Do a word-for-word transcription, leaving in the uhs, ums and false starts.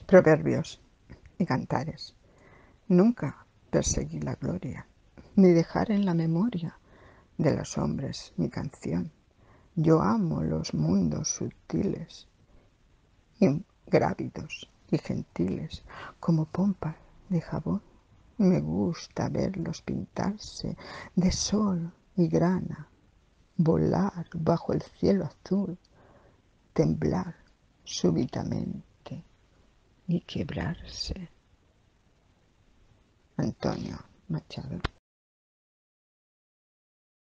Proverbios y cantares. Nunca perseguí la gloria, ni dejar en la memoria de los hombres mi canción. Yo amo los mundos sutiles, ingrávidos y gentiles, como pompas de jabón. Me gusta verlos pintarse de sol y grana, volar bajo el cielo azul, temblar súbitamente y quebrarse. Antonio Machado.